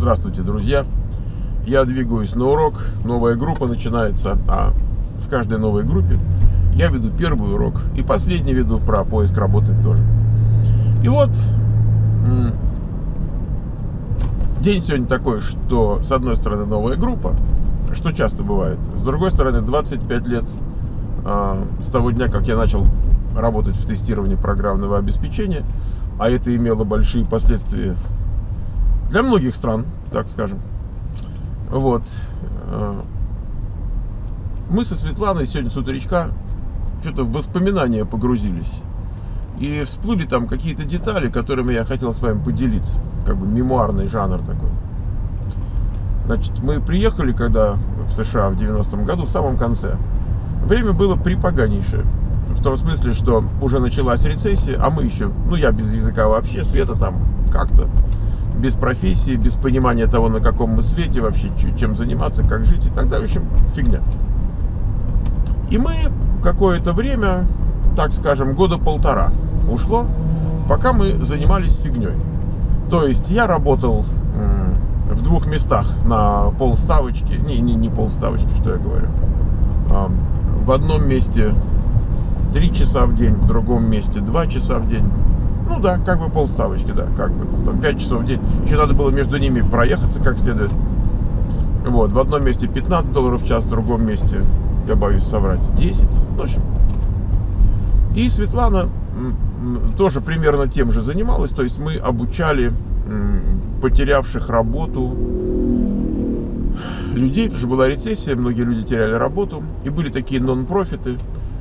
Здравствуйте, друзья! Я двигаюсь на урок, новая группа начинается, а в каждой новой группе я веду первый урок и последний веду про поиск работы тоже. И вот день сегодня такой, что с одной стороны новая группа, что часто бывает, с другой стороны 25 лет с того дня, как я начал работать в тестировании программного обеспечения, а это имело большие последствия для многих стран, так скажем. Вот. Мы со Светланой сегодня с утречка что-то в воспоминания погрузились. И всплыли там какие-то детали, которыми я хотел с вами поделиться. Как бы мемуарный жанр такой. Значит, мы приехали, когда в США в 90-м году, в самом конце. Время было припоганейшее. В том смысле, что уже началась рецессия, а мы еще, я без языка вообще, Света там как-то, без профессии, без понимания того, на каком мы свете, вообще чем заниматься, как жить и так далее. В общем, фигня. И мы какое-то время, так скажем, года полтора ушло, пока мы занимались фигней. То есть я работал в двух местах на полставочки, не полставочки, что я говорю. В одном месте 3 часа в день, в другом месте 2 часа в день. Ну да, как бы полставочки, да, как бы там 5 часов в день. Еще надо было между ними проехаться как следует. Вот, в одном месте $15 в час, в другом месте, я боюсь соврать, 10. Ну, в общем. И Светлана тоже примерно тем же занималась. То есть мы обучали потерявших работу людей, потому что была рецессия, многие люди теряли работу. И были такие нон-профиты,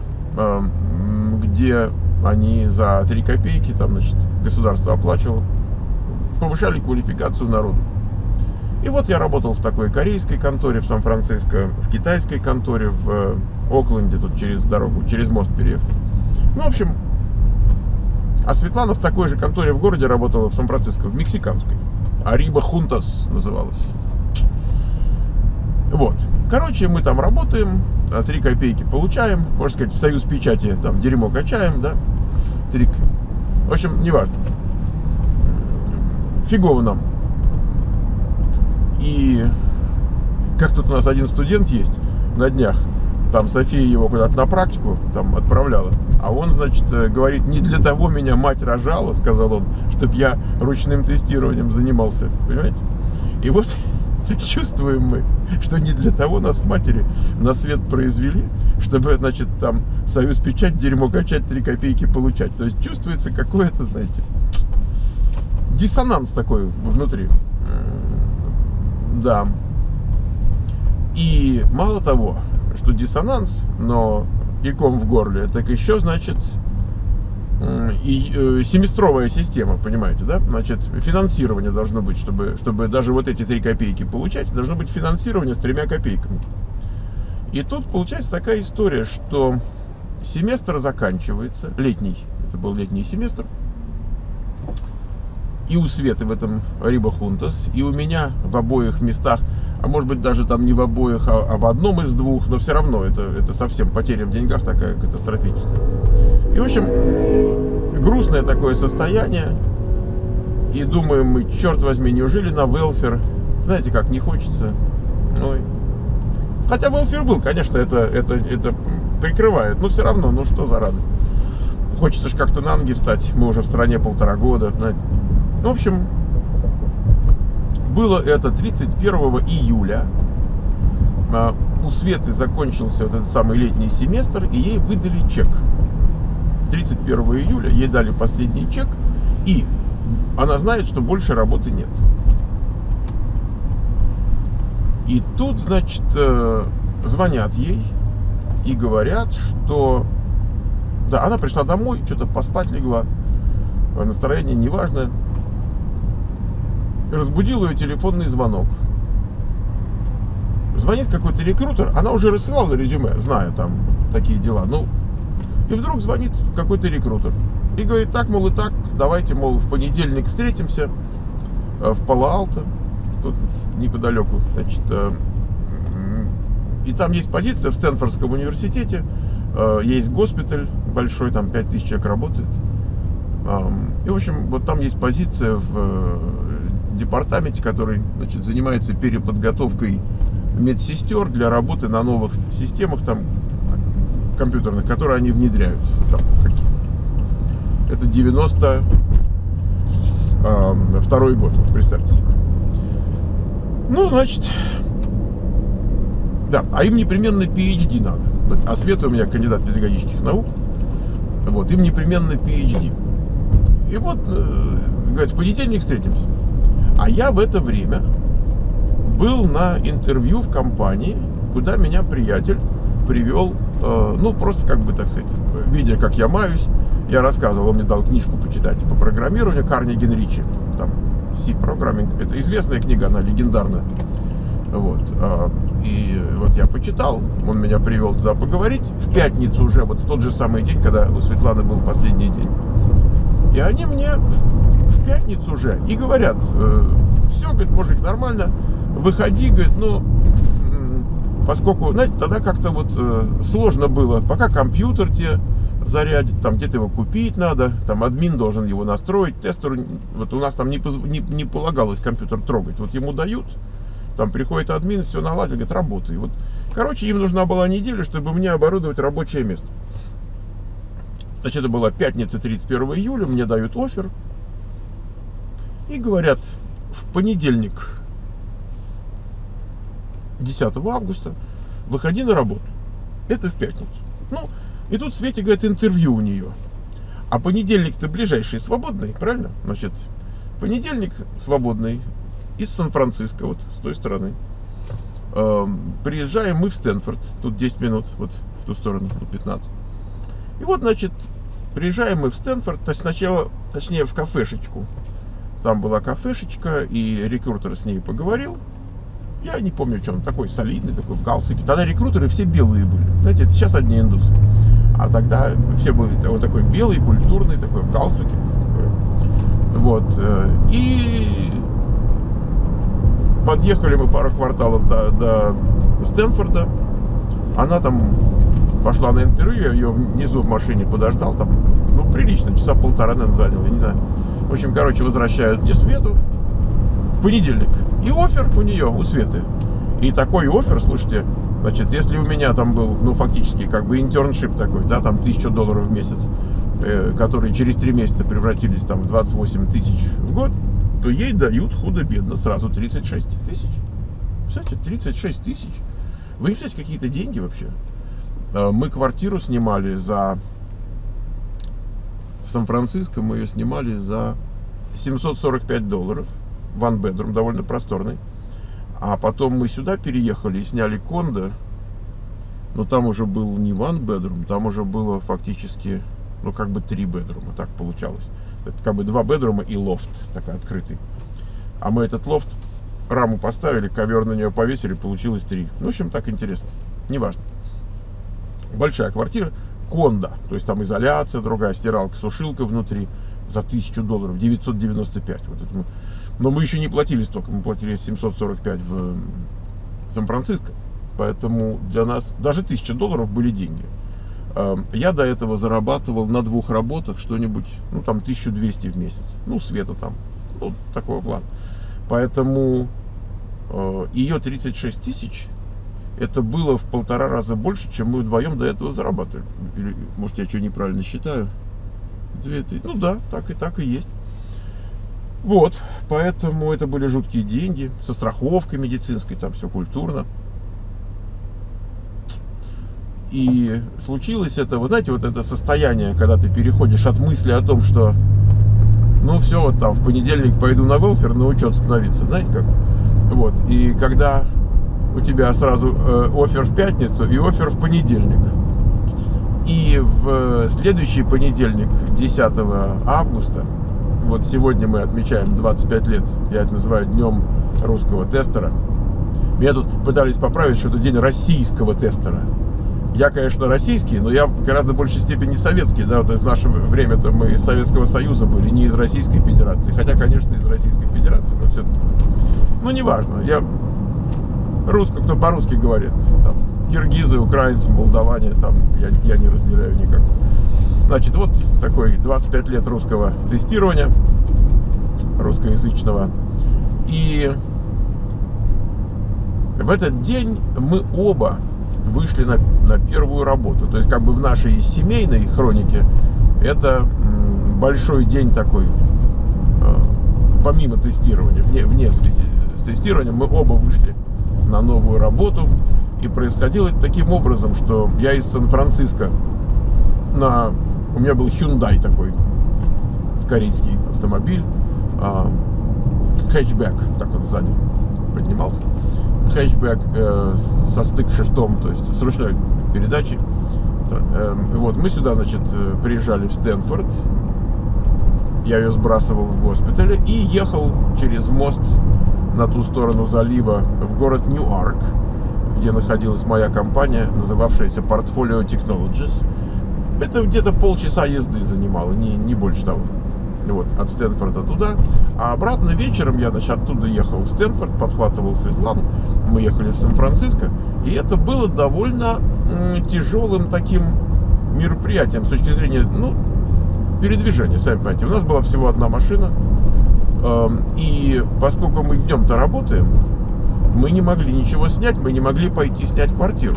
где они за 3 копейки, там, значит, государство оплачивало, повышали квалификацию народу. И вот я работал в такой корейской конторе в Сан-Франциско, в китайской конторе в Окленде, тут через дорогу, через мост переехал. Ну, в общем, а Светлана в такой же конторе в городе работала в Сан-Франциско, в мексиканской. Arriba Juntas называлась. Вот. Короче, мы там работаем, 3 копейки получаем, можно сказать, в Союз печати там дерьмо качаем, да? В общем, неважно. Фигово нам. И как тут у нас один студент есть на днях, там София его куда-то на практику там отправляла, а он, значит, говорит: не для того меня мать рожала, сказал он, чтобы я ручным тестированием занимался, понимаете? И вот чувствуем мы, что не для того нас матери на свет произвели, чтобы, значит, там в Союз печать дерьмо качать, 3 копейки получать. То есть чувствуется какой-то, знаете, диссонанс такой внутри. Да. И мало того, что диссонанс, но и ком в горле, так еще, значит, и семестровая система, понимаете, да? Значит, финансирование должно быть, чтобы даже вот эти 3 копейки получать, должно быть финансирование с 3 копейками. И тут получается такая история, что семестр заканчивается, летний, это был летний семестр, и у Светы в этом Arriba Juntas, и у меня в обоих местах, а может быть даже там не в обоих, а в одном из двух, но все равно это совсем потеря в деньгах такая катастрофическая. И, в общем, грустное такое состояние, и думаем мы, черт возьми, неужели на велфер, знаете как, не хочется. Ой. Хотя велфер был, конечно, это прикрывает, но все равно, ну что за радость. Хочется же как-то на ноги встать, мы уже в стране 1,5 года, знаете. В общем, было это 31 июля. У Светы закончился вот этот самый летний семестр, и ей выдали чек. 31 июля ей дали последний чек, и она знает, что больше работы нет. И тут, значит, звонят ей и говорят, что... Да, она пришла домой, что-то поспать легла, настроение неважное. Разбудил ее телефонный звонок. Звонит какой-то рекрутер, она уже рассылала резюме, зная там такие дела. Ну, и вдруг звонит какой-то рекрутер и говорит: так, мол, и так, давайте, мол, в понедельник встретимся в Пало-Алто, тут неподалеку, значит, и там есть позиция в Стэнфордском университете, есть госпиталь большой, там 5000 человек работает, и, в общем, вот там есть позиция в департаменте, который, значит, занимается переподготовкой медсестер для работы на новых системах там компьютерных, которые они внедряют. Там, это 92-й год, вот, представьте себе. Ну, значит, да, а им непременно PhD надо. А Света у меня кандидат педагогических наук. Вот, им непременно PhD. И вот, говорят, в понедельник встретимся. А я в это время был на интервью в компании, куда меня приятель привел, ну, просто как бы, так сказать, видя, как я маюсь, я рассказывал, он мне дал книжку почитать по программированию Карнеги Ричи, там, C-программинг, это известная книга, она легендарная, вот, и вот я почитал, он меня привел туда поговорить, в пятницу уже, вот в тот же самый день, когда у Светланы был последний день, и они мне в пятницу уже и говорят, все, говорит, мужик, нормально, выходи, говорит, ну, поскольку, знаете, тогда как-то вот сложно было, пока компьютер тебе зарядит, там где-то его купить надо, там админ должен его настроить, тестеру, вот у нас там не полагалось компьютер трогать, вот ему дают, там приходит админ, все наладит, говорит, работай. Вот, короче, им нужна была неделя, чтобы мне оборудовать рабочее место. Значит, это была пятница, 31 июля, мне дают оффер и говорят, в понедельник, 10 августа, выходи на работу. Это в пятницу. Ну, и тут Свете, говорит, интервью у нее. А понедельник-то ближайший свободный, правильно? Значит, понедельник свободный из Сан-Франциско, вот с той стороны. Приезжаем мы в Стэнфорд, тут 10 минут, вот в ту сторону, тут 15. И вот, значит, приезжаем мы в Стэнфорд, сначала, точнее, в кафешечку. Там была кафешечка, и рекрутер с ней поговорил. Я не помню, что он такой солидный, такой в галстуке. Тогда рекрутеры все белые были. Знаете, это сейчас одни индусы. А тогда все были вот такой белый, культурный, такой в галстуке. Вот. И подъехали мы пару кварталов до Стэнфорда. Она там пошла на интервью, я ее внизу в машине подождал. Там, ну, прилично, часа полтора, наверное, занял, я не знаю. В общем, короче, возвращают мне Свету в понедельник. И оффер у нее, у Светы. И такой оффер, слушайте, значит, если у меня там был, ну, фактически, как бы интерншип такой, да, там $1000 в месяц, которые через 3 месяца превратились там в 28 тысяч в год, то ей дают худо-бедно сразу 36 тысяч. Представляете, 36 тысяч. Вы не представляете, какие-то деньги вообще? Мы квартиру снимали в Сан-Франциско, мы ее снимали за $745. One bedroom, довольно просторный. А потом мы сюда переехали и сняли кондо. Но там уже был не one bedroom, там уже было фактически, ну, как бы 3 bedroom, так получалось. Это как бы 2 bedroom и лофт такой открытый. А мы этот лофт, раму поставили, ковер на нее повесили, получилось 3. Ну, в общем, так интересно. Неважно. Большая квартира, кондо, то есть там изоляция другая, стиралка, сушилка внутри за $1000, 995. Вот это мы. Но мы еще не платили столько, мы платили 745 в Сан-Франциско. Поэтому для нас даже $1000 были деньги. Я до этого зарабатывал на 2 работах что-нибудь, ну, там 1200 в месяц. Ну, Света там, ну, такого плана. Поэтому ее 36 тысяч, это было в 1,5 раза больше, чем мы вдвоем до этого зарабатывали. Или, может, я что, неправильно считаю? 2000, ну да, так и есть. Вот, поэтому это были жуткие деньги, со страховкой медицинской, там все культурно. И случилось это, вы знаете, вот это состояние, когда ты переходишь от мысли о том, что, ну все, вот там в понедельник пойду на велфер, на учет становиться, знаете как? Вот, и когда у тебя сразу оффер в пятницу и оффер в понедельник. И в следующий понедельник, 10 августа, вот сегодня мы отмечаем 25 лет, я это называю днем русского тестера. Меня тут пытались поправить, что это день российского тестера. Я, конечно, российский, но я в гораздо большей степени советский. Да, вот в наше время-то мы из Советского Союза были, не из Российской Федерации. Хотя, конечно, из Российской Федерации, но все-таки. Ну, неважно. Я кто по-русски говорит. Там, киргизы, украинцы, молдаване, там я не разделяю никак. Значит, вот такой 25 лет русского тестирования, русскоязычного. И в этот день мы оба вышли на первую работу. То есть как бы в нашей семейной хронике это большой день такой, помимо тестирования, вне связи с тестированием, мы оба вышли на новую работу. И происходило это таким образом, что я из Сан-Франциско у меня был Hyundai такой, корейский автомобиль, хэтчбэк, так он сзади поднимался, хэтчбэк со стык-шифтом, то есть с ручной передачей. Вот, мы сюда, значит, приезжали в Стэнфорд, я ее сбрасывал в госпитале и ехал через мост на ту сторону залива в город Ньюарк, где находилась моя компания, называвшаяся Portfolio Technologies. Это где-то полчаса езды занимало, не больше того. Вот, от Стэнфорда туда. А обратно вечером я, значит, оттуда ехал в Стэнфорд, подхватывал Светлану. Мы ехали в Сан-Франциско. И это было довольно тяжелым таким мероприятием с точки зрения, передвижения, сами понимаете. У нас была всего одна машина. И поскольку мы днем-то работаем, мы не могли ничего снять, мы не могли пойти снять квартиру.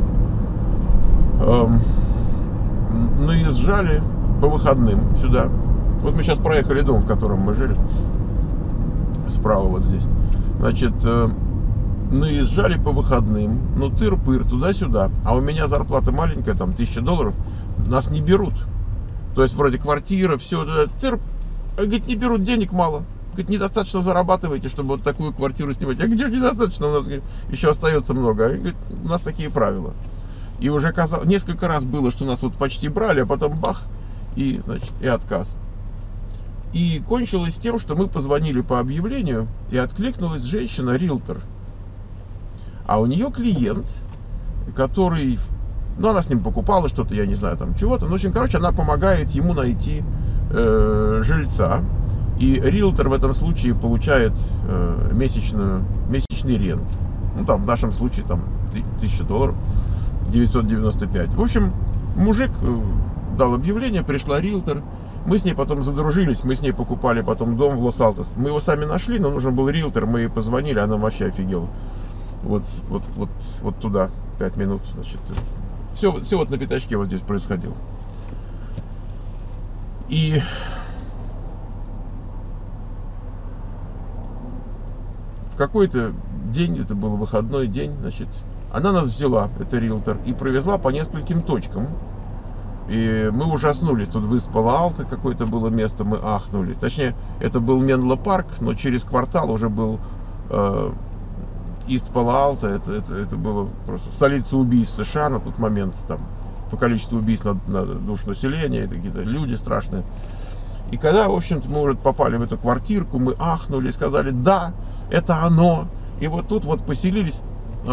Наезжали по выходным сюда. Вот мы сейчас проехали дом, в котором мы жили. Справа вот здесь. Значит, наезжали по выходным. Тыр-пыр, туда-сюда. А у меня зарплата маленькая, там, $1000. Нас не берут. То есть, вроде квартира, все. Тыр, говорит, не берут, денег мало. Говорит, недостаточно зарабатываете, чтобы вот такую квартиру снимать. А где же недостаточно? У нас, говорит, еще остается много. Говорит, у нас такие правила. И уже несколько раз было, что нас вот почти брали, а потом бах, и, значит, и отказ. И кончилось тем, что мы позвонили по объявлению, и откликнулась женщина-риэлтор. А у нее клиент, который... она с ним покупала что-то, я не знаю, там чего-то. В общем, она помогает ему найти жильца. И риэлтор в этом случае получает месячный рент. Там, в нашем случае, там, $1000, 995. В общем, мужик дал объявление, пришла риэлтор. Мы с ней потом задружились, мы с ней покупали потом дом в Лос-Алтос. Мы его сами нашли, но нужен был риэлтор, мы ей позвонили, она вообще офигела. Вот туда, 5 минут, значит. Все вот на пятачке вот здесь происходило. И в какой-то день, это был выходной день, значит, она нас взяла, это риэлтор, и провезла по нескольким точкам. И мы ужаснулись. Тут в Ист-Пало-Алто какое-то было место, мы ахнули. Точнее, это был Менло-парк, но через квартал уже был Ист-Пало-Алто. Это было просто столица убийств США на тот момент. Там по количеству убийств на душу населения, это какие-то люди страшные. И когда, в общем-то, мы уже попали в эту квартирку, мы ахнули и сказали, да, это оно. И вот тут вот поселились.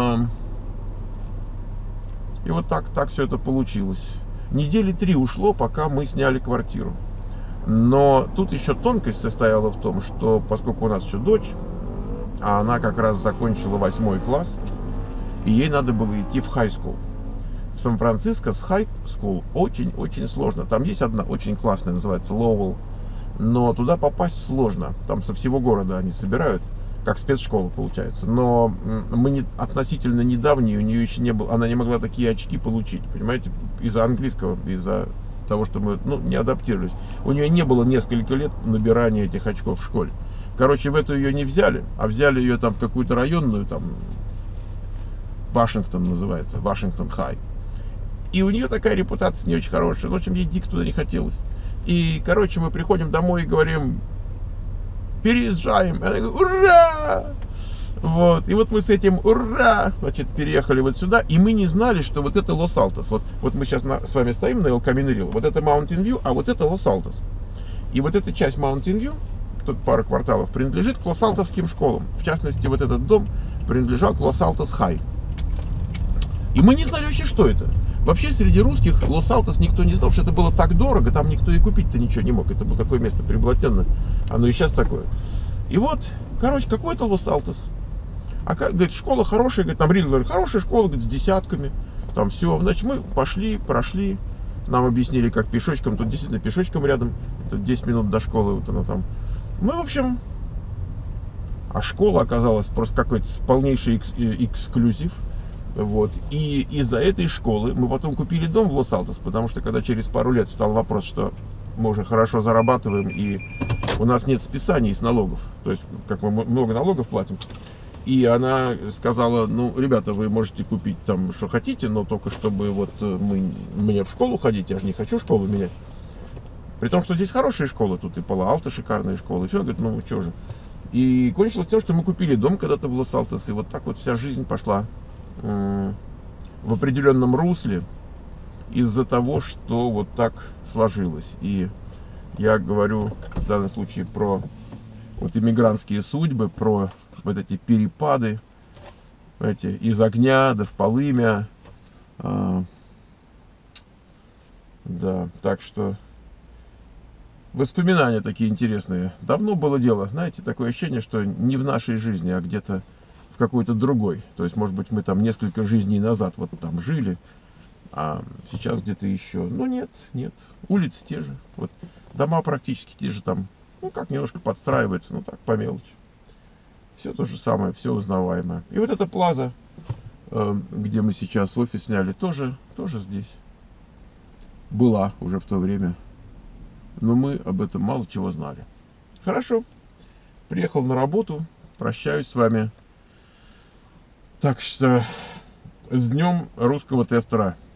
И вот так все это получилось. Недели 3 ушло, пока мы сняли квартиру. Но тут еще тонкость состояла в том, что поскольку у нас еще дочь, а она как раз закончила 8 класс, и ей надо было идти в high school. В Сан-Франциско с high school очень-очень сложно. Там есть одна очень классная, называется Lowell, но туда попасть сложно. Там со всего города они собирают, как спецшкола получается. Но мы относительно недавние, у нее еще не было, она не могла такие очки получить, понимаете, из-за английского, из-за того, что мы не адаптировались. У нее не было несколько лет набирания этих очков в школе. Короче, в эту ее не взяли, а взяли ее там в какую-то районную, там, Вашингтон называется, Вашингтон Хай. И у нее такая репутация не очень хорошая. В общем, ей дико туда не хотелось. И, короче, мы приходим домой и говорим, переезжаем. И она говорит, ура! Вот. И вот мы с этим ура, значит, переехали вот сюда. И мы не знали, что вот это Лос-Алтос. Вот мы сейчас с вами стоим на El Camino. Вот это Mountain View, а вот это Лос-Алтос. И вот эта часть Mountain View, тут пара кварталов, принадлежит к Лос-Алтовским школам. В частности, вот этот дом принадлежал к Лос-Алтос Хай. И мы не знали вообще, что это. Вообще, среди русских Лос-Алтос никто не знал, что это было так дорого, там никто и купить-то ничего не мог. Это было такое место приблотненное. Оно и сейчас такое. И вот, короче, какой-то Лос-Алтос. А говорит, школа хорошая, говорит, там риэлтор, хорошая школа, говорит, с десятками. Там все. Значит, мы пошли, прошли. Нам объяснили, как пешочком. Тут действительно пешочком рядом. Тут 10 минут до школы. Вот она там. Мы, в общем, А школа оказалась просто какой-то полнейший эксклюзив. Вот. И из-за этой школы мы потом купили дом в Лос-Алтос, потому что когда через пару лет встал вопрос, что мы уже хорошо зарабатываем и у нас нет списаний с налогов, то есть как мы много налогов платим. И она сказала: ну, ребята, вы можете купить там, что хотите, но только чтобы вот мне в школу ходить, я же не хочу школу менять. При том, что здесь хорошие школы, тут и Пало-Алто шикарные школы, и все, говорит, ну, что же. И кончилось тем, что мы купили дом когда-то в Лос-Алтос, и вот так вот вся жизнь пошла в определенном русле из-за того, что вот так сложилось. И я говорю в данном случае про вот иммигрантские судьбы, про вот эти перепады, эти из огня да в полымя. Да, так что воспоминания такие интересные. Давно было дело, знаете, такое ощущение, что не в нашей жизни, а где-то в какой-то другой. То есть, может быть, мы там несколько жизней назад вот там жили, а сейчас где-то еще. Ну, нет, нет. Улицы те же. Вот дома практически те же там. Ну, как немножко подстраивается, ну, так, по мелочи. Все то же самое, все узнаваемое. И вот эта плаза, где мы сейчас офис сняли, тоже здесь. Была уже в то время. Но мы об этом мало чего знали. Хорошо. Приехал на работу. Прощаюсь с вами. Так что с днем русского тестера.